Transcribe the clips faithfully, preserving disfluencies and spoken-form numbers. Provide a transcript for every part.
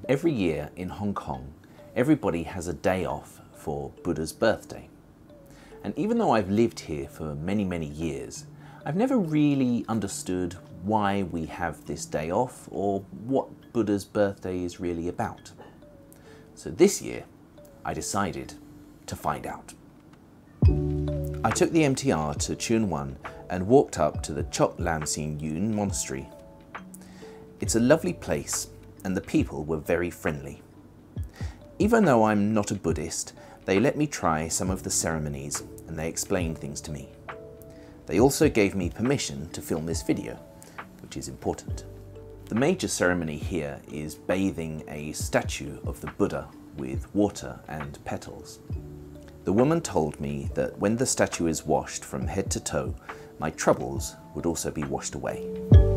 Every year in Hong Kong, everybody has a day off for Buddha's birthday. And even though I've lived here for many, many years, I've never really understood why we have this day off or what Buddha's birthday is really about. So this year, I decided to find out. I took the M T R to Tuen Wan and walked up to the Chok Lam Sin Yun Monastery. It's a lovely place and the people were very friendly. Even though I'm not a Buddhist, they let me try some of the ceremonies and they explained things to me. They also gave me permission to film this video, which is important. The major ceremony here is bathing a statue of the Buddha with water and petals. The woman told me that when the statue is washed from head to toe, my troubles would also be washed away.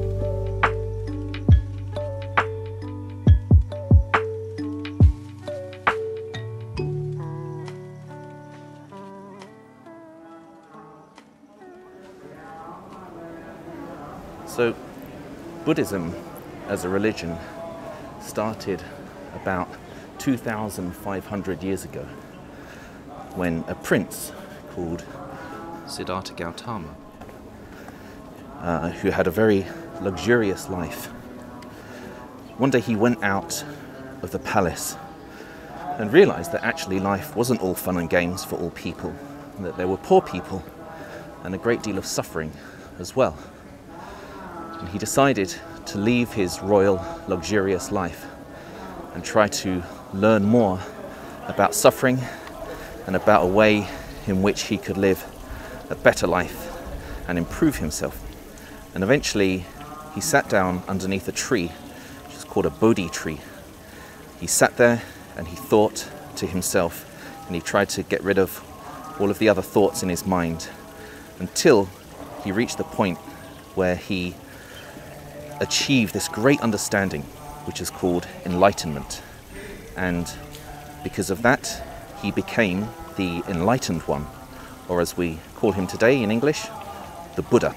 So, Buddhism as a religion started about two thousand five hundred years ago when a prince called Siddhartha Gautama, uh, who had a very luxurious life. One day he went out of the palace and realized that actually life wasn't all fun and games for all people, and that there were poor people and a great deal of suffering as well. And he decided to leave his royal, luxurious life and try to learn more about suffering and about a way in which he could live a better life and improve himself. And eventually he sat down underneath a tree, which is called a Bodhi tree. He sat there and he thought to himself, and he tried to get rid of all of the other thoughts in his mind until he reached the point where he achieved this great understanding, which is called enlightenment. And because of that, he became the enlightened one, or as we call him today in English, the Buddha.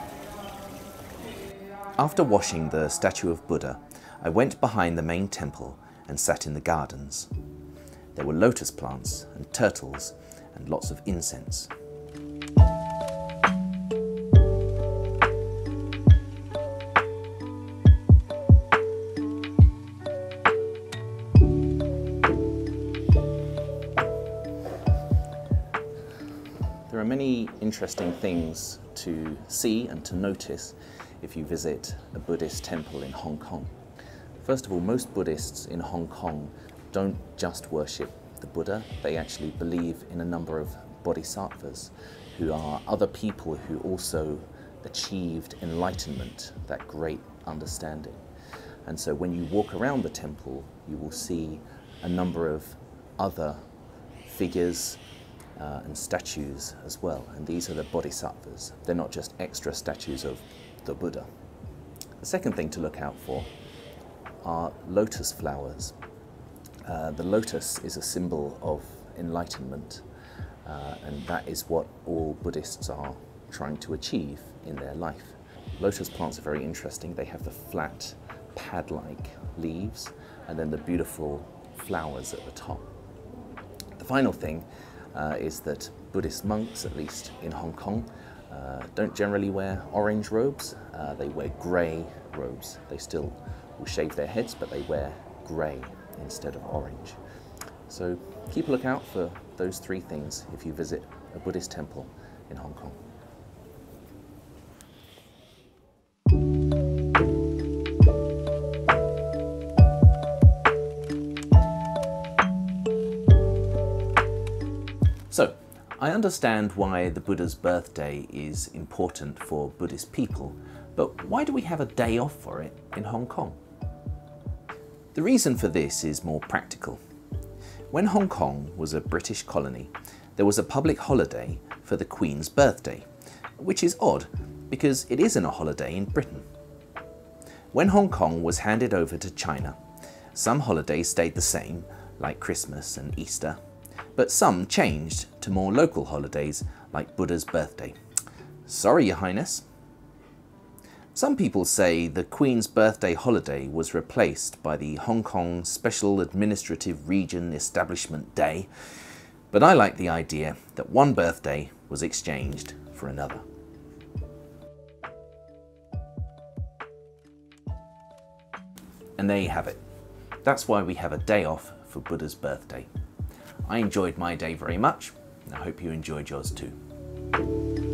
After washing the statue of Buddha, I went behind the main temple and sat in the gardens. There were lotus plants and turtles and lots of incense. There are many interesting things to see and to notice if you visit a Buddhist temple in Hong Kong. First of all, most Buddhists in Hong Kong don't just worship the Buddha, they actually believe in a number of bodhisattvas, who are other people who also achieved enlightenment, that great understanding. And so when you walk around the temple, you will see a number of other figures Uh, and statues as well, and these are the bodhisattvas. They're not just extra statues of the Buddha. The second thing to look out for are lotus flowers. Uh, the lotus is a symbol of enlightenment, uh, and that is what all Buddhists are trying to achieve in their life. Lotus plants are very interesting. They have the flat, pad-like leaves, and then the beautiful flowers at the top. The final thing Uh, is that Buddhist monks, at least in Hong Kong, uh, don't generally wear orange robes. Uh, they wear grey robes. They still will shave their heads, but they wear grey instead of orange. So keep a lookout for those three things if you visit a Buddhist temple in Hong Kong. So, I understand why the Buddha's birthday is important for Buddhist people, but why do we have a day off for it in Hong Kong? The reason for this is more practical. When Hong Kong was a British colony, there was a public holiday for the Queen's birthday, which is odd because it isn't a holiday in Britain. When Hong Kong was handed over to China, some holidays stayed the same, like Christmas and Easter, but some changed to more local holidays like Buddha's birthday. Sorry, Your Highness. Some people say the Queen's birthday holiday was replaced by the Hong Kong Special Administrative Region Establishment Day, but I like the idea that one birthday was exchanged for another. And there you have it. That's why we have a day off for Buddha's birthday. I enjoyed my day very much, and I hope you enjoyed yours too.